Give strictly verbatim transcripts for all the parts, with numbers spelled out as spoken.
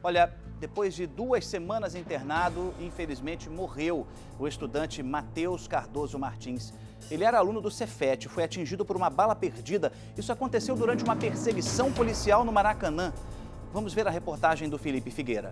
Olha, depois de duas semanas internado, infelizmente morreu o estudante Matheus Cardoso Martins. Ele era aluno do Cefet, foi atingido por uma bala perdida. Isso aconteceu durante uma perseguição policial no Maracanã. Vamos ver a reportagem do Felipe Figueira.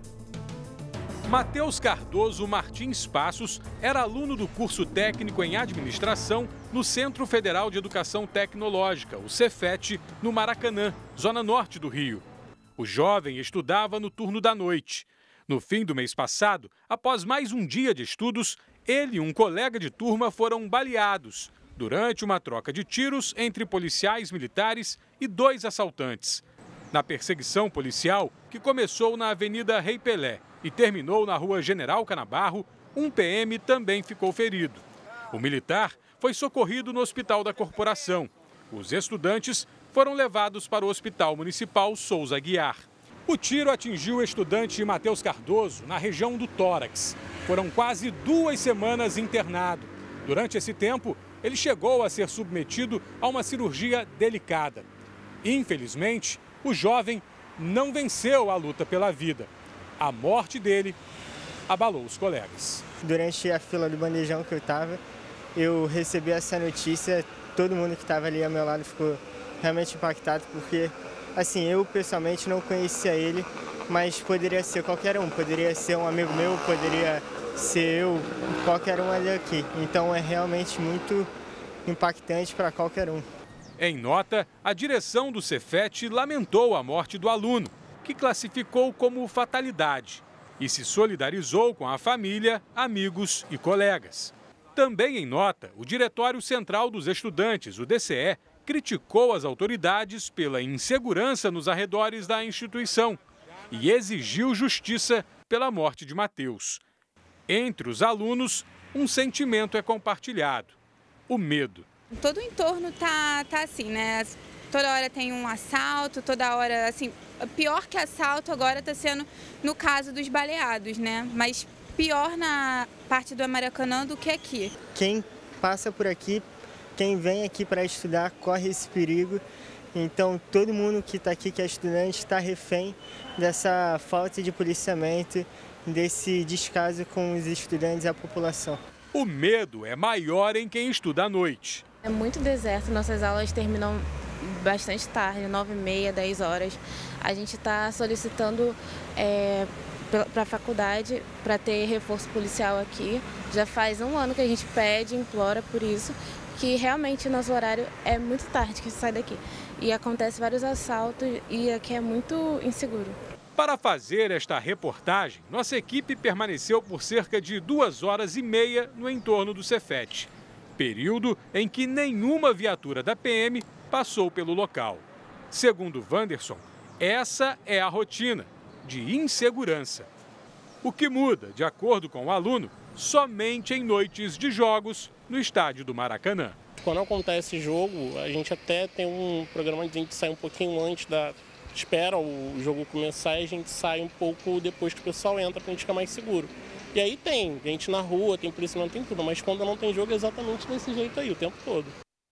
Matheus Cardoso Martins Passos era aluno do curso técnico em administração no Centro Federal de Educação Tecnológica, o Cefet, no Maracanã, zona norte do Rio. O jovem estudava no turno da noite. No fim do mês passado, após mais um dia de estudos, ele e um colega de turma foram baleados durante uma troca de tiros entre policiais militares e dois assaltantes. Na perseguição policial, que começou na Avenida Rei Pelé e terminou na Rua General Canabarro, um P M também ficou ferido. O militar foi socorrido no Hospital da Corporação. Os estudantes foram levados para o Hospital Municipal Souza Aguiar. O tiro atingiu o estudante Matheus Cardoso na região do tórax. Foram quase duas semanas internado. Durante esse tempo, ele chegou a ser submetido a uma cirurgia delicada. Infelizmente, o jovem não venceu a luta pela vida. A morte dele abalou os colegas. Durante a fila do bandejão que eu estava, eu recebi essa notícia, todo mundo que estava ali ao meu lado ficou realmente impactado, porque assim, eu pessoalmente não conhecia ele, mas poderia ser qualquer um, poderia ser um amigo meu, poderia ser eu, qualquer um ali aqui. Então é realmente muito impactante para qualquer um. Em nota, a direção do Cefet lamentou a morte do aluno, que classificou como fatalidade e se solidarizou com a família, amigos e colegas. Também em nota, o Diretório Central dos Estudantes, o D C E, criticou as autoridades pela insegurança nos arredores da instituição e exigiu justiça pela morte de Matheus. Entre os alunos, um sentimento é compartilhado: o medo. Todo o entorno tá, tá assim, né? Toda hora tem um assalto, toda hora, assim, pior que assalto agora está sendo no caso dos baleados, né? Mas pior na parte do Maracanã do que aqui. Quem passa por aqui, quem vem aqui para estudar, corre esse perigo. Então, todo mundo que está aqui, que é estudante, está refém dessa falta de policiamento, desse descaso com os estudantes e a população. O medo é maior em quem estuda à noite. É muito deserto, nossas aulas terminam bastante tarde, nove e meia, dez horas. A gente está solicitando é, para a faculdade para ter reforço policial aqui. Já faz um ano que a gente pede, implora por isso, que realmente nosso horário é muito tarde que sai daqui. E acontece vários assaltos e aqui é muito inseguro. Para fazer esta reportagem, nossa equipe permaneceu por cerca de duas horas e meia no entorno do Cefet, período em que nenhuma viatura da P M passou pelo local. Segundo Wanderson, essa é a rotina de insegurança. O que muda, de acordo com o aluno, somente em noites de jogos no estádio do Maracanã. Quando acontece jogo, a gente até tem um programa de a gente sair um pouquinho antes da... espera o jogo começar e a gente sai um pouco depois que o pessoal entra para a gente ficar mais seguro. E aí tem gente na rua, tem policiamento, tem tudo, mas quando não tem jogo é exatamente desse jeito aí, o tempo todo.